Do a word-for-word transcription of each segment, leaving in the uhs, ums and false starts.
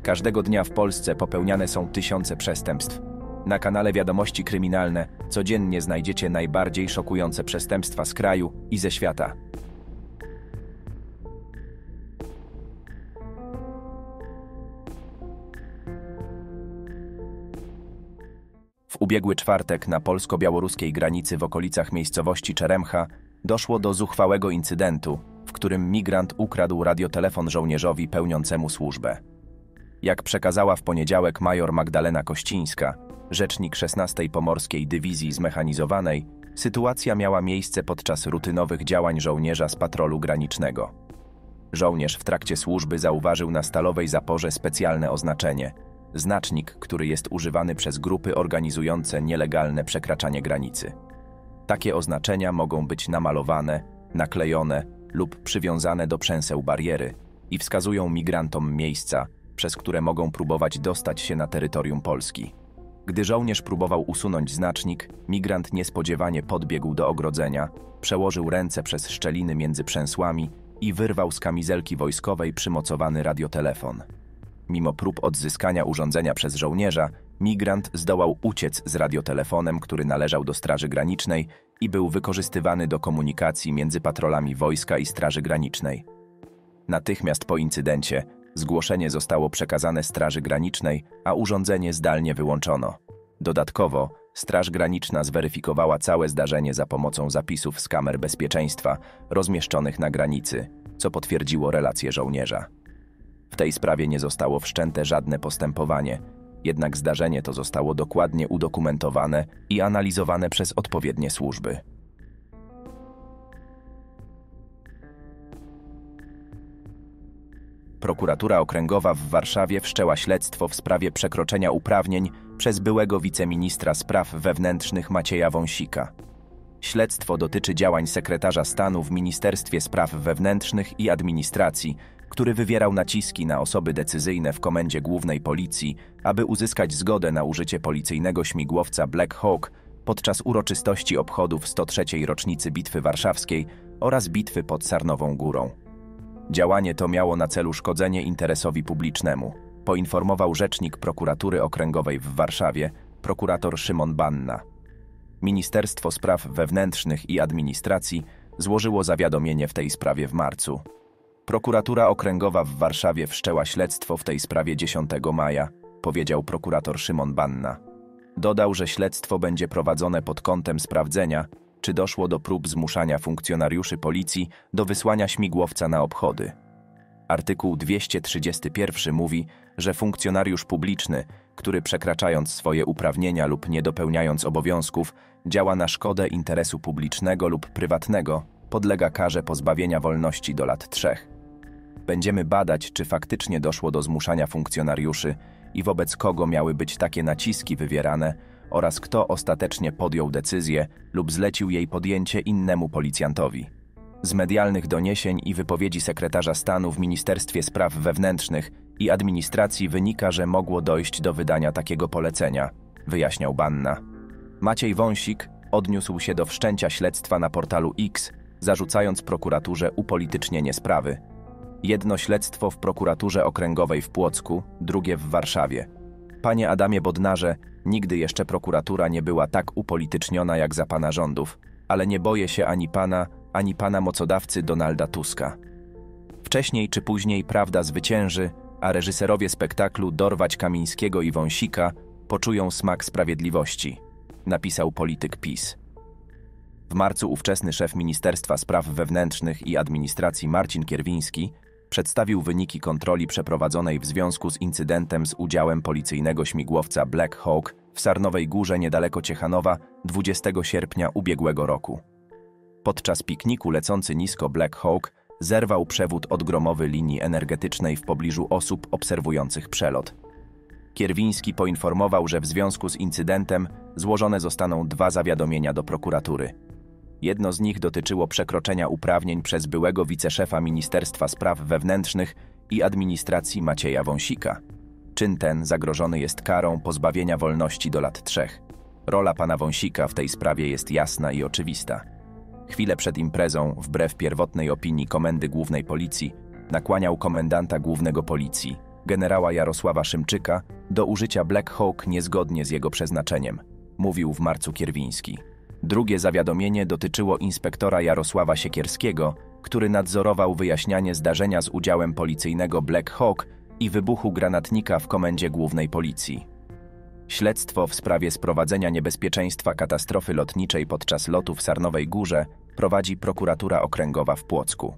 Każdego dnia w Polsce popełniane są tysiące przestępstw. Na kanale Wiadomości Kryminalne codziennie znajdziecie najbardziej szokujące przestępstwa z kraju i ze świata. W ubiegły czwartek na polsko-białoruskiej granicy w okolicach miejscowości Czeremcha doszło do zuchwałego incydentu, w którym migrant ukradł radiotelefon żołnierzowi pełniącemu służbę. Jak przekazała w poniedziałek major Magdalena Kościńska, rzecznik szesnastej Pomorskiej Dywizji Zmechanizowanej, sytuacja miała miejsce podczas rutynowych działań żołnierza z patrolu granicznego. Żołnierz w trakcie służby zauważył na stalowej zaporze specjalne oznaczenie – znacznik, który jest używany przez grupy organizujące nielegalne przekraczanie granicy. Takie oznaczenia mogą być namalowane, naklejone lub przywiązane do przęseł bariery i wskazują migrantom miejsca, przez które mogą próbować dostać się na terytorium Polski. Gdy żołnierz próbował usunąć znacznik, migrant niespodziewanie podbiegł do ogrodzenia, przełożył ręce przez szczeliny między przęsłami i wyrwał z kamizelki wojskowej przymocowany radiotelefon. Mimo prób odzyskania urządzenia przez żołnierza, migrant zdołał uciec z radiotelefonem, który należał do Straży Granicznej i był wykorzystywany do komunikacji między patrolami wojska i Straży Granicznej. Natychmiast po incydencie zgłoszenie zostało przekazane Straży Granicznej, a urządzenie zdalnie wyłączono. Dodatkowo Straż Graniczna zweryfikowała całe zdarzenie za pomocą zapisów z kamer bezpieczeństwa rozmieszczonych na granicy, co potwierdziło relacje żołnierza. W tej sprawie nie zostało wszczęte żadne postępowanie, jednak zdarzenie to zostało dokładnie udokumentowane i analizowane przez odpowiednie służby. Prokuratura Okręgowa w Warszawie wszczęła śledztwo w sprawie przekroczenia uprawnień przez byłego wiceministra spraw wewnętrznych Macieja Wąsika. Śledztwo dotyczy działań sekretarza stanu w Ministerstwie Spraw Wewnętrznych i Administracji, który wywierał naciski na osoby decyzyjne w Komendzie Głównej Policji, aby uzyskać zgodę na użycie policyjnego śmigłowca Black Hawk podczas uroczystości obchodów sto trzeciej rocznicy Bitwy Warszawskiej oraz bitwy pod Sarnową Górą. Działanie to miało na celu szkodzenie interesowi publicznemu, poinformował rzecznik Prokuratury Okręgowej w Warszawie, prokurator Szymon Banna. Ministerstwo Spraw Wewnętrznych i Administracji złożyło zawiadomienie w tej sprawie w marcu. Prokuratura Okręgowa w Warszawie wszczęła śledztwo w tej sprawie dziesiątego maja, powiedział prokurator Szymon Banna. Dodał, że śledztwo będzie prowadzone pod kątem sprawdzenia, czy doszło do prób zmuszania funkcjonariuszy policji do wysłania śmigłowca na obchody. Artykuł dwieście trzydziesty jeden mówi, że funkcjonariusz publiczny, który przekraczając swoje uprawnienia lub nie dopełniając obowiązków, działa na szkodę interesu publicznego lub prywatnego, podlega karze pozbawienia wolności do lat trzech. Będziemy badać, czy faktycznie doszło do zmuszania funkcjonariuszy i wobec kogo miały być takie naciski wywierane oraz kto ostatecznie podjął decyzję lub zlecił jej podjęcie innemu policjantowi. Z medialnych doniesień i wypowiedzi sekretarza stanu w Ministerstwie Spraw Wewnętrznych i Administracji wynika, że mogło dojść do wydania takiego polecenia, wyjaśniał Banna. Maciej Wąsik odniósł się do wszczęcia śledztwa na portalu X, zarzucając prokuraturze upolitycznienie sprawy. Jedno śledztwo w prokuraturze okręgowej w Płocku, drugie w Warszawie. Panie Adamie Bodnarze, nigdy jeszcze prokuratura nie była tak upolityczniona jak za pana rządów, ale nie boję się ani pana, ani pana mocodawcy Donalda Tuska. Wcześniej czy później prawda zwycięży, a reżyserowie spektaklu Dorwać Kamińskiego i Wąsika poczują smak sprawiedliwości, napisał polityk PiS. W marcu ówczesny szef Ministerstwa Spraw Wewnętrznych i Administracji Marcin Kierwiński przedstawił wyniki kontroli przeprowadzonej w związku z incydentem z udziałem policyjnego śmigłowca Black Hawk w Sarnowej Górze niedaleko Ciechanowa dwudziestego sierpnia ubiegłego roku. Podczas pikniku lecący nisko Black Hawk zerwał przewód odgromowy linii energetycznej w pobliżu osób obserwujących przelot. Kierwiński poinformował, że w związku z incydentem złożone zostaną dwa zawiadomienia do prokuratury. Jedno z nich dotyczyło przekroczenia uprawnień przez byłego wiceszefa Ministerstwa Spraw Wewnętrznych i Administracji Macieja Wąsika. Czyn ten zagrożony jest karą pozbawienia wolności do lat trzech. Rola pana Wąsika w tej sprawie jest jasna i oczywista. Chwilę przed imprezą, wbrew pierwotnej opinii Komendy Głównej Policji, nakłaniał komendanta głównego Policji, generała Jarosława Szymczyka, do użycia Black Hawk niezgodnie z jego przeznaczeniem, mówił w marcu Kierwiński. Drugie zawiadomienie dotyczyło inspektora Jarosława Siekierskiego, który nadzorował wyjaśnianie zdarzenia z udziałem policyjnego Black Hawk i wybuchu granatnika w Komendzie Głównej Policji. Śledztwo w sprawie sprowadzenia niebezpieczeństwa katastrofy lotniczej podczas lotu w Sarnowej Górze prowadzi Prokuratura Okręgowa w Płocku.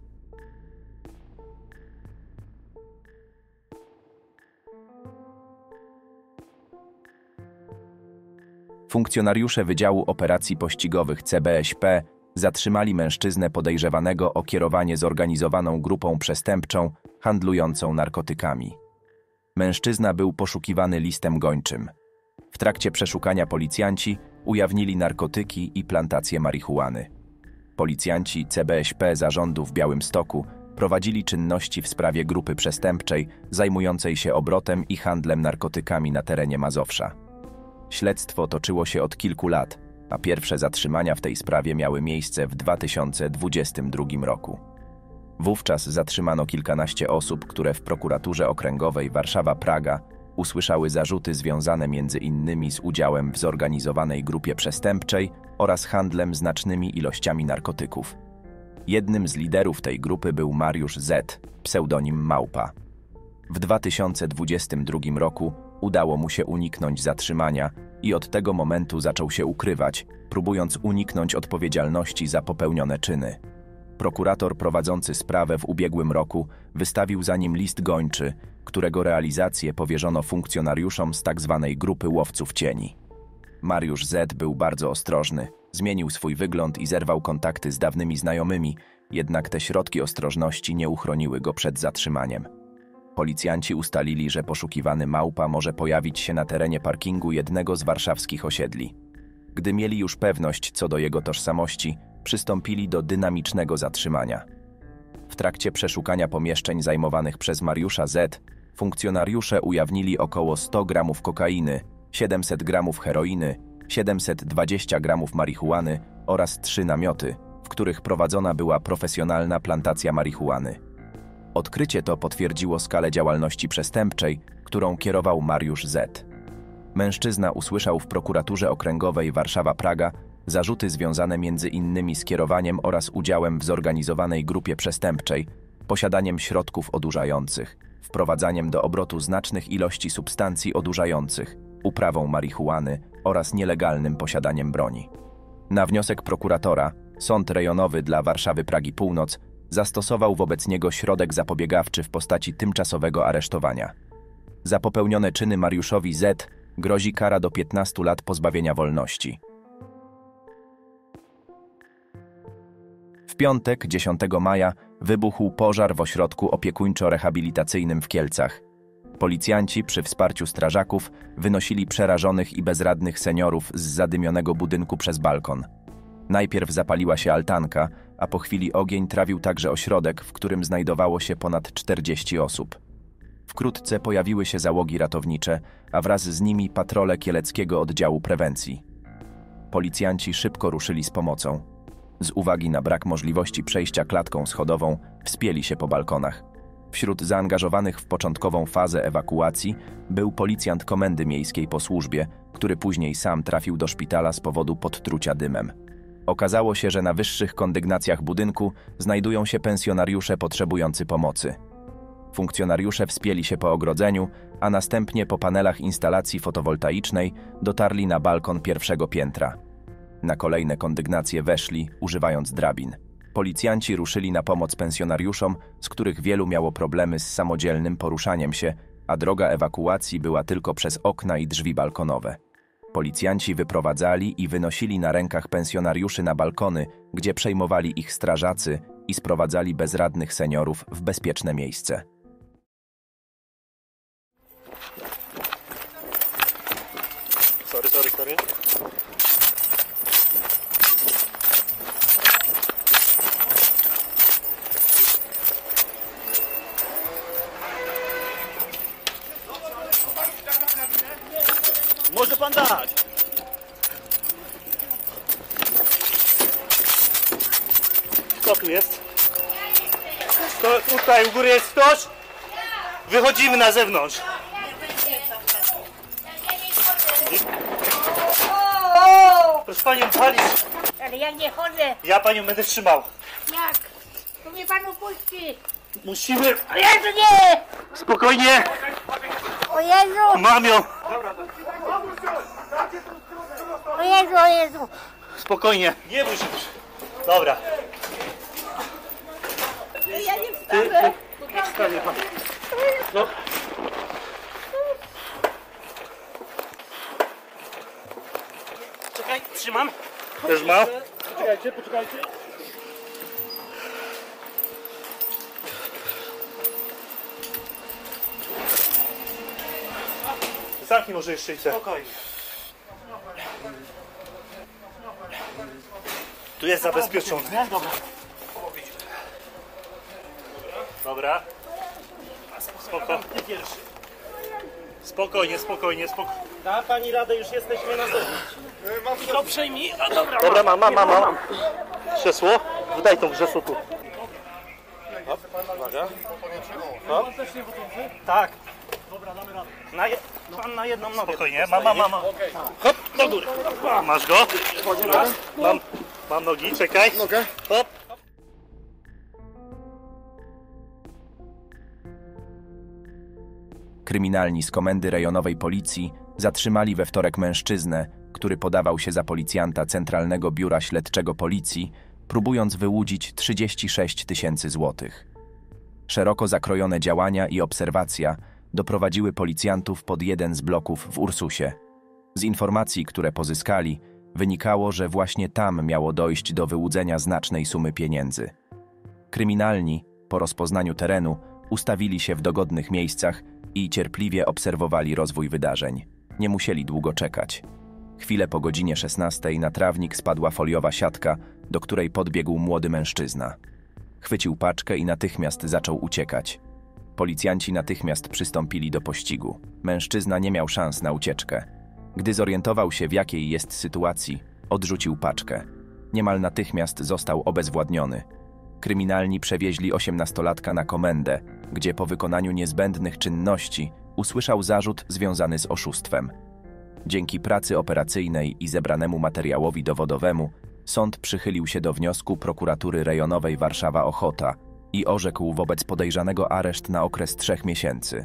Funkcjonariusze Wydziału Operacji Pościgowych C B S P zatrzymali mężczyznę podejrzewanego o kierowanie zorganizowaną grupą przestępczą handlującą narkotykami. Mężczyzna był poszukiwany listem gończym. W trakcie przeszukania policjanci ujawnili narkotyki i plantację marihuany. Policjanci C B S P zarządu w Białymstoku prowadzili czynności w sprawie grupy przestępczej zajmującej się obrotem i handlem narkotykami na terenie Mazowsza. Śledztwo toczyło się od kilku lat, a pierwsze zatrzymania w tej sprawie miały miejsce w dwa tysiące dwudziestym drugim roku. Wówczas zatrzymano kilkanaście osób, które w Prokuraturze Okręgowej Warszawa-Praga usłyszały zarzuty związane między innymi z udziałem w zorganizowanej grupie przestępczej oraz handlem znacznymi ilościami narkotyków. Jednym z liderów tej grupy był Mariusz Z., pseudonim Małpa. W dwa tysiące dwudziestym drugim roku udało mu się uniknąć zatrzymania i od tego momentu zaczął się ukrywać, próbując uniknąć odpowiedzialności za popełnione czyny. Prokurator prowadzący sprawę w ubiegłym roku wystawił za nim list gończy, którego realizację powierzono funkcjonariuszom z tzw. grupy łowców cieni. Mariusz Z. był bardzo ostrożny, zmienił swój wygląd i zerwał kontakty z dawnymi znajomymi, jednak te środki ostrożności nie uchroniły go przed zatrzymaniem. Policjanci ustalili, że poszukiwany Małpa może pojawić się na terenie parkingu jednego z warszawskich osiedli. Gdy mieli już pewność co do jego tożsamości, przystąpili do dynamicznego zatrzymania. W trakcie przeszukania pomieszczeń zajmowanych przez Mariusza Z. funkcjonariusze ujawnili około sto gramów kokainy, siedemset gramów heroiny, siedemset dwadzieścia gramów marihuany oraz trzy namioty, w których prowadzona była profesjonalna plantacja marihuany. Odkrycie to potwierdziło skalę działalności przestępczej, którą kierował Mariusz Z. Mężczyzna usłyszał w Prokuraturze Okręgowej Warszawa-Praga zarzuty związane między innymi z kierowaniem oraz udziałem w zorganizowanej grupie przestępczej, posiadaniem środków odurzających, wprowadzaniem do obrotu znacznych ilości substancji odurzających, uprawą marihuany oraz nielegalnym posiadaniem broni. Na wniosek prokuratora Sąd Rejonowy dla Warszawy Pragi Północ zastosował wobec niego środek zapobiegawczy w postaci tymczasowego aresztowania. Za popełnione czyny Mariuszowi Z. grozi kara do piętnastu lat pozbawienia wolności. W piątek, dziesiątego maja, wybuchł pożar w ośrodku opiekuńczo-rehabilitacyjnym w Kielcach. Policjanci przy wsparciu strażaków wynosili przerażonych i bezradnych seniorów z zadymionego budynku przez balkon. Najpierw zapaliła się altanka, a po chwili ogień trawił także ośrodek, w którym znajdowało się ponad czterdzieści osób. Wkrótce pojawiły się załogi ratownicze, a wraz z nimi patrole Kieleckiego Oddziału Prewencji. Policjanci szybko ruszyli z pomocą. Z uwagi na brak możliwości przejścia klatką schodową, wspięli się po balkonach. Wśród zaangażowanych w początkową fazę ewakuacji był policjant Komendy Miejskiej po służbie, który później sam trafił do szpitala z powodu podtrucia dymem. Okazało się, że na wyższych kondygnacjach budynku znajdują się pensjonariusze potrzebujący pomocy. Funkcjonariusze wspięli się po ogrodzeniu, a następnie po panelach instalacji fotowoltaicznej dotarli na balkon pierwszego piętra. Na kolejne kondygnacje weszli, używając drabin. Policjanci ruszyli na pomoc pensjonariuszom, z których wielu miało problemy z samodzielnym poruszaniem się, a droga ewakuacji była tylko przez okna i drzwi balkonowe. Policjanci wyprowadzali i wynosili na rękach pensjonariuszy na balkony, gdzie przejmowali ich strażacy i sprowadzali bezradnych seniorów w bezpieczne miejsce. Sorry, sorry, sorry. Może pan dać. Kto tu jest? To tutaj u góry jest ktoś? Wychodzimy na zewnątrz. Proszę panią, palić. Ale ja nie chodzę. Ja panią będę trzymał. Jak? To mnie pan upuści. Musimy... O Jezu, nie! Spokojnie. O Jezu! Mam ją. O Jezu, o Jezu! Spokojnie. Nie bój się. Dobra. Ja nie wstanę. Wstanie pan. No. Czekaj, trzymam. Też ma. Poczekajcie, poczekajcie. Zamknij może jeszcze i chcę. Spokojnie. Tu jest zabezpieczone. Dobra. Dobra. Spoko. Spokojnie, spokojnie, spokojnie. Da pani radę, już jesteśmy na zewnątrz. To przejmij. No dobra. Dobra, mam, mam, mam, mam. Krzesło. Wydaj tą krzesło tu. Hop, uwaga. Hop. Tak. Dobra, damy radę. Na je... Pan na jedną nogę. Spokojnie, mam, mam, mam. Hop, do góry. Masz go. Mam, mam nogi, czekaj. Nogę. Hop. Kryminalni z Komendy Rejonowej Policji zatrzymali we wtorek mężczyznę, który podawał się za policjanta Centralnego Biura Śledczego Policji, próbując wyłudzić trzydzieści sześć tysięcy złotych. Szeroko zakrojone działania i obserwacja doprowadziły policjantów pod jeden z bloków w Ursusie. Z informacji, które pozyskali, wynikało, że właśnie tam miało dojść do wyłudzenia znacznej sumy pieniędzy. Kryminalni, po rozpoznaniu terenu, ustawili się w dogodnych miejscach i cierpliwie obserwowali rozwój wydarzeń. Nie musieli długo czekać. Chwilę po godzinie szesnastej na trawnik spadła foliowa siatka, do której podbiegł młody mężczyzna. Chwycił paczkę i natychmiast zaczął uciekać. Policjanci natychmiast przystąpili do pościgu. Mężczyzna nie miał szans na ucieczkę. Gdy zorientował się, w jakiej jest sytuacji, odrzucił paczkę. Niemal natychmiast został obezwładniony. Kryminalni przewieźli osiemnastolatka na komendę, gdzie po wykonaniu niezbędnych czynności usłyszał zarzut związany z oszustwem. Dzięki pracy operacyjnej i zebranemu materiałowi dowodowemu sąd przychylił się do wniosku Prokuratury Rejonowej Warszawa-Ochota i orzekł wobec podejrzanego areszt na okres trzech miesięcy.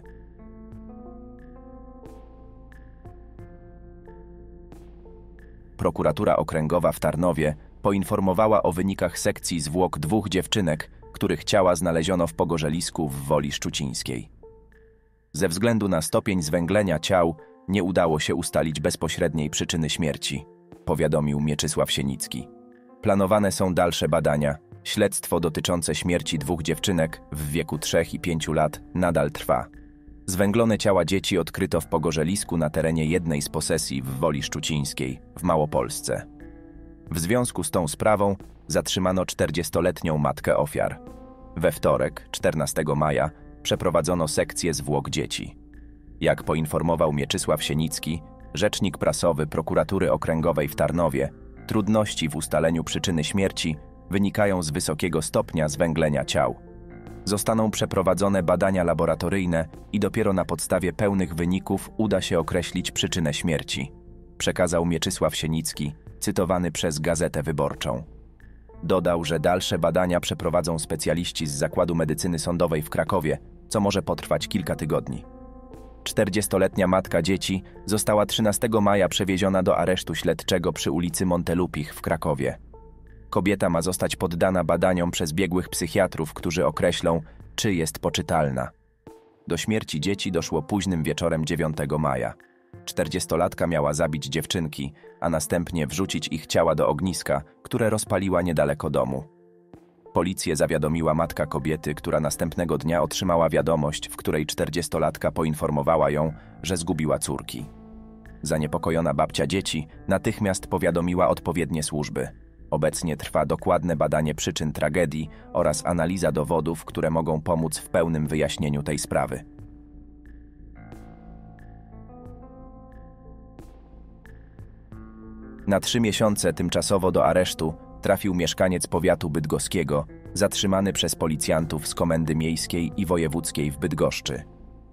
Prokuratura Okręgowa w Tarnowie poinformowała o wynikach sekcji zwłok dwóch dziewczynek, których ciała znaleziono w pogorzelisku w Woli Szczucińskiej. Ze względu na stopień zwęglenia ciał nie udało się ustalić bezpośredniej przyczyny śmierci, powiadomił Mieczysław Sienicki. Planowane są dalsze badania. Śledztwo dotyczące śmierci dwóch dziewczynek w wieku trzech i pięciu lat nadal trwa. Zwęglone ciała dzieci odkryto w pogorzelisku na terenie jednej z posesji w Woli Szczucińskiej w Małopolsce. W związku z tą sprawą zatrzymano czterdziestoletnią matkę ofiar. We wtorek, czternastego maja, przeprowadzono sekcję zwłok dzieci. Jak poinformował Mieczysław Sienicki, rzecznik prasowy Prokuratury Okręgowej w Tarnowie, trudności w ustaleniu przyczyny śmierci wynikają z wysokiego stopnia zwęglenia ciał. Zostaną przeprowadzone badania laboratoryjne i dopiero na podstawie pełnych wyników uda się określić przyczynę śmierci, przekazał Mieczysław Sienicki, cytowany przez Gazetę Wyborczą. Dodał, że dalsze badania przeprowadzą specjaliści z Zakładu Medycyny Sądowej w Krakowie, co może potrwać kilka tygodni. czterdziestoletnia matka dzieci została trzynastego maja przewieziona do aresztu śledczego przy ulicy Montelupich w Krakowie. Kobieta ma zostać poddana badaniom przez biegłych psychiatrów, którzy określą, czy jest poczytalna. Do śmierci dzieci doszło późnym wieczorem dziewiątego maja. Czterdziestolatka miała zabić dziewczynki, a następnie wrzucić ich ciała do ogniska, które rozpaliła niedaleko domu. Policję zawiadomiła matka kobiety, która następnego dnia otrzymała wiadomość, w której czterdziestolatka poinformowała ją, że zgubiła córki. Zaniepokojona babcia dzieci natychmiast powiadomiła odpowiednie służby. Obecnie trwa dokładne badanie przyczyn tragedii oraz analiza dowodów, które mogą pomóc w pełnym wyjaśnieniu tej sprawy. Na trzy miesiące tymczasowo do aresztu trafił mieszkaniec powiatu bydgoskiego, zatrzymany przez policjantów z Komendy Miejskiej i Wojewódzkiej w Bydgoszczy.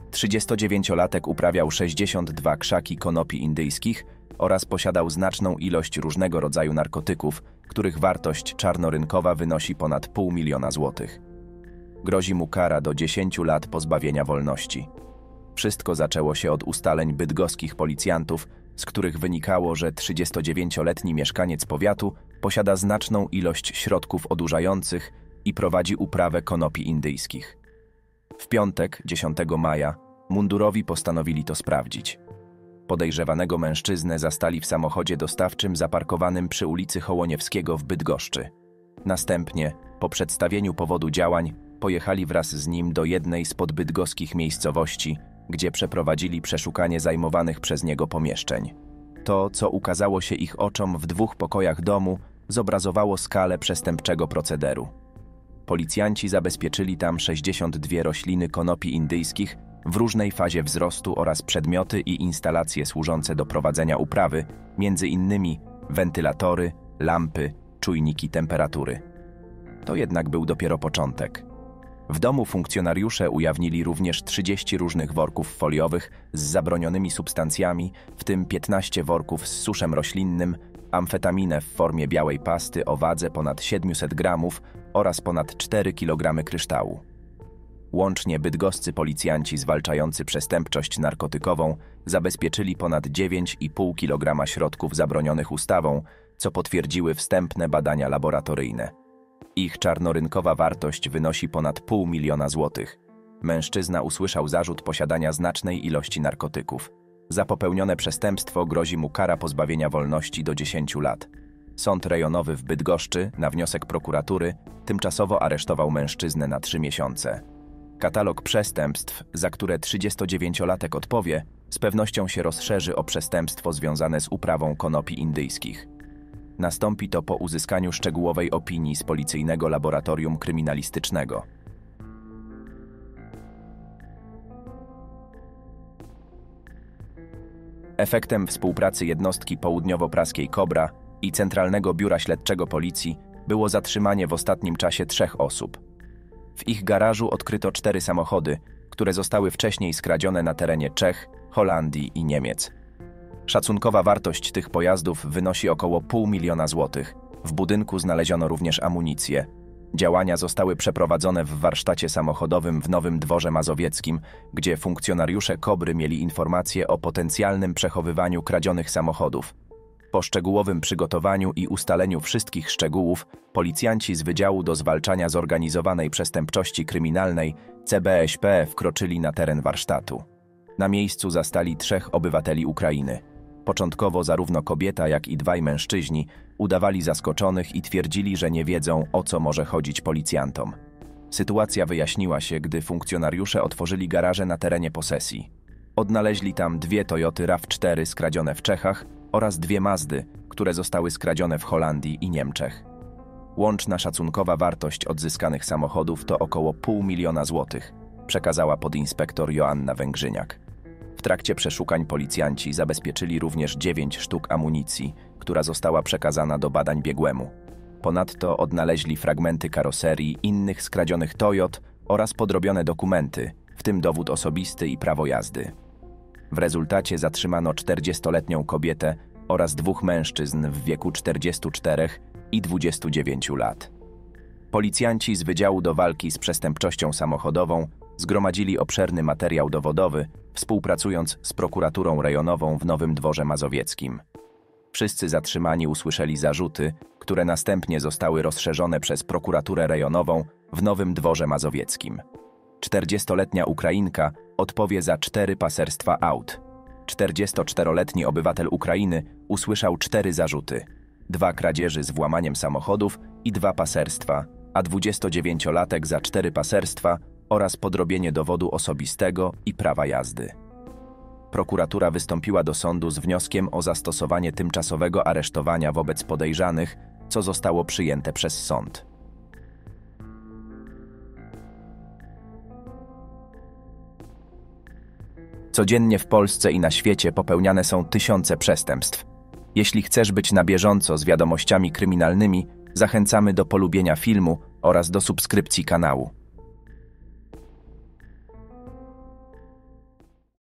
trzydziestodziewięciolatek uprawiał sześćdziesiąt dwa krzaki konopi indyjskich oraz posiadał znaczną ilość różnego rodzaju narkotyków, których wartość czarnorynkowa wynosi ponad pół miliona złotych. Grozi mu kara do dziesięciu lat pozbawienia wolności. Wszystko zaczęło się od ustaleń bydgoskich policjantów, z których wynikało, że trzydziestodziewięcioletni mieszkaniec powiatu posiada znaczną ilość środków odurzających i prowadzi uprawę konopi indyjskich. W piątek, dziesiątego maja, mundurowi postanowili to sprawdzić. Podejrzewanego mężczyznę zastali w samochodzie dostawczym zaparkowanym przy ulicy Hołoniewskiego w Bydgoszczy. Następnie, po przedstawieniu powodu działań, pojechali wraz z nim do jednej z podbydgoskich miejscowości, gdzie przeprowadzili przeszukanie zajmowanych przez niego pomieszczeń. To, co ukazało się ich oczom w dwóch pokojach domu, zobrazowało skalę przestępczego procederu. Policjanci zabezpieczyli tam sześćdziesiąt dwie rośliny konopi indyjskich w różnej fazie wzrostu oraz przedmioty i instalacje służące do prowadzenia uprawy, między innymi wentylatory, lampy, czujniki temperatury. To jednak był dopiero początek. W domu funkcjonariusze ujawnili również trzydzieści różnych worków foliowych z zabronionymi substancjami, w tym piętnaście worków z suszem roślinnym, amfetaminę w formie białej pasty o wadze ponad siedemset gramów oraz ponad cztery kilogramy kryształu. Łącznie bydgoscy policjanci zwalczający przestępczość narkotykową zabezpieczyli ponad dziewięć i pół kilograma środków zabronionych ustawą, co potwierdziły wstępne badania laboratoryjne. Ich czarnorynkowa wartość wynosi ponad pół miliona złotych. Mężczyzna usłyszał zarzut posiadania znacznej ilości narkotyków. Za popełnione przestępstwo grozi mu kara pozbawienia wolności do dziesięciu lat. Sąd rejonowy w Bydgoszczy, na wniosek prokuratury, tymczasowo aresztował mężczyznę na trzy miesiące. Katalog przestępstw, za które trzydziestodziewięciolatek odpowie, z pewnością się rozszerzy o przestępstwo związane z uprawą konopi indyjskich. Nastąpi to po uzyskaniu szczegółowej opinii z Policyjnego Laboratorium Kryminalistycznego. Efektem współpracy jednostki południowo-praskiej Kobra i Centralnego Biura Śledczego Policji było zatrzymanie w ostatnim czasie trzech osób. W ich garażu odkryto cztery samochody, które zostały wcześniej skradzione na terenie Czech, Holandii i Niemiec. Szacunkowa wartość tych pojazdów wynosi około pół miliona złotych. W budynku znaleziono również amunicję. Działania zostały przeprowadzone w warsztacie samochodowym w Nowym Dworze Mazowieckim, gdzie funkcjonariusze Kobry mieli informacje o potencjalnym przechowywaniu kradzionych samochodów. Po szczegółowym przygotowaniu i ustaleniu wszystkich szczegółów, policjanci z Wydziału do Zwalczania Zorganizowanej Przestępczości Kryminalnej C B S P wkroczyli na teren warsztatu. Na miejscu zastali trzech obywateli Ukrainy. Początkowo zarówno kobieta, jak i dwaj mężczyźni udawali zaskoczonych i twierdzili, że nie wiedzą, o co może chodzić policjantom. Sytuacja wyjaśniła się, gdy funkcjonariusze otworzyli garaże na terenie posesji. Odnaleźli tam dwie Toyoty RAV cztery skradzione w Czechach oraz dwie Mazdy, które zostały skradzione w Holandii i Niemczech. Łączna szacunkowa wartość odzyskanych samochodów to około pół miliona złotych, przekazała podinspektor Joanna Węgrzyniak. W trakcie przeszukań policjanci zabezpieczyli również dziewięć sztuk amunicji, która została przekazana do badań biegłemu. Ponadto odnaleźli fragmenty karoserii innych skradzionych Toyot oraz podrobione dokumenty, w tym dowód osobisty i prawo jazdy. W rezultacie zatrzymano czterdziestoletnią kobietę oraz dwóch mężczyzn w wieku czterdziestu czterech i dwudziestu dziewięciu lat. Policjanci z Wydziału do Walki z Przestępczością Samochodową zgromadzili obszerny materiał dowodowy, współpracując z prokuraturą rejonową w Nowym Dworze Mazowieckim. Wszyscy zatrzymani usłyszeli zarzuty, które następnie zostały rozszerzone przez prokuraturę rejonową w Nowym Dworze Mazowieckim. czterdziestoletnia Ukrainka odpowie za cztery paserstwa aut. czterdziestoczteroletni obywatel Ukrainy usłyszał cztery zarzuty: dwa kradzieży z włamaniem samochodów i dwa paserstwa, a dwudziestodziewięciolatek za cztery paserstwa oraz podrobienie dowodu osobistego i prawa jazdy. Prokuratura wystąpiła do sądu z wnioskiem o zastosowanie tymczasowego aresztowania wobec podejrzanych, co zostało przyjęte przez sąd. Codziennie w Polsce i na świecie popełniane są tysiące przestępstw. Jeśli chcesz być na bieżąco z wiadomościami kryminalnymi, zachęcamy do polubienia filmu oraz do subskrypcji kanału.